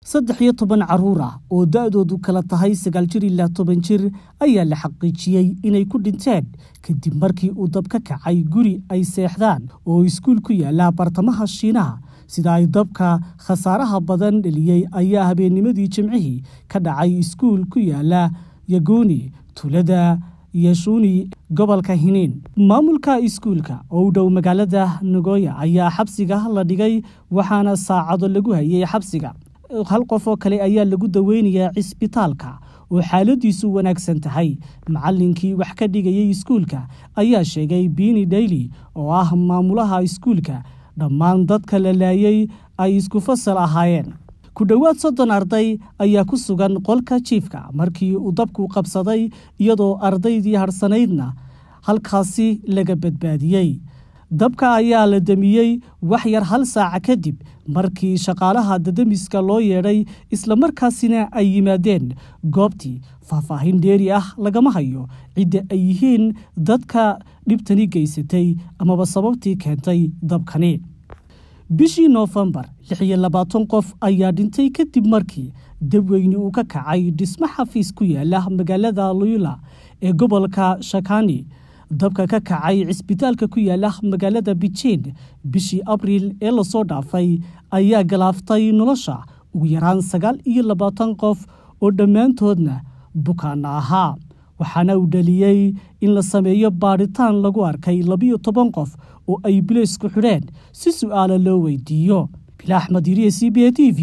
13 caruur ah oo da'doodu kala tahay 9 jir ilaa 10 jir ayaa la xaqiijiyay inay ku dhinteen kadib markii uu dab ka kacay guri ay seexdaan oo iskuul ku yaala bartamaha Shiinaha sida ay dabka khasaaraha badan dhaliyay ayaa habeennimadii Jimcihii ka dhacay iskuul ku yaala Yagoni tulada Yashuni gobolka Hinin maamulka iskuulka oo u dhow magaalada Nagoya ayaa xabsiga la dhigay waxaana saacado lagu hayay xabsiga hal qof oo kale ayaa lagu daweynayaa cisbitaalka oo xaaladiisu wanaagsan tahay macallinkii wax ka dhigayay iskuulka ayaa sheegay Bini Daily oo ah maamulaha iskuulka dhammaan dadka la laayay ay isku fasal ahaayeen ku dhawaad 30 arday ayaa ku sugan qolka jiifka markii uu dabku qabsaday iyadoo ardaydii harsanaydna halkaasi laga badbaadiyay dabka ayaa la damiyay wax yar hal saac kadib markii shaqaalaha dadamiska loo yeeray isla markaasina ay yimaadeen goobtii faahfaahin dheeri ah lagama hayo cid ay yihiin dadka dhibtani geysatay ama sababtii keentay dabkani bishii November 26 qof ayaa dhintay kadib markii dab weyni uu ka kacay dhismaha xafiis ku yaala magaalada Luyla ee gobolka Shakani dabka ka kacay cisbitaalka ku yaala magaalada Beijing bishii Abriil ee la soo dhaafay ayaa galaaftay nolosha ugu yaraan 29 qof oo dhammaantoodna bukaan ahaa waxaana uu dhaliyay in la sameeyo baaritaan lagu arkay 12 qof oo ay bileysku xidheen si su'aalo loo weydiiyo Bilaa Axmed Yariye CBA TV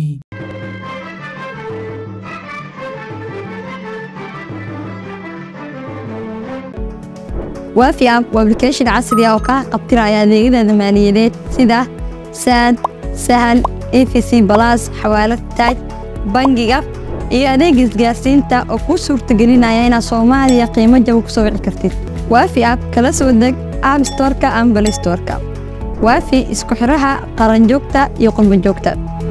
وافي اب وابلكيشن عصري oo ka qabtiraya adeegyada maaliyadeed sida SAD Sahal EFC Plus xawaalad taaj bangiga iyo adeeg isgaarsiinta oo ku suurtagelinaya inaad Soomaaliya qiimo jaban ku soo wici kartid waafi app kala soo deg App Store-ka ama Play Store-ka waafi isku xiraha qaran joogta iyo qumban joogta